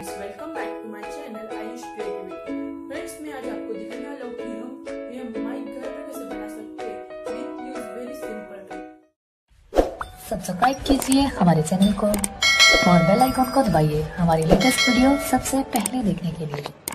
Friends, welcome back to my channel Ayush creativity. Friends, मैं आज आपको दिखाने वाला हूँ कि हम ये माइक घर पे कैसे बना सकते हैं with use very simple. Subscribe कीजिए हमारे चैनल को और बेल आइकॉन को दबाइए हमारी लेटेस्ट वीडियो सबसे पहले देखने के लिए।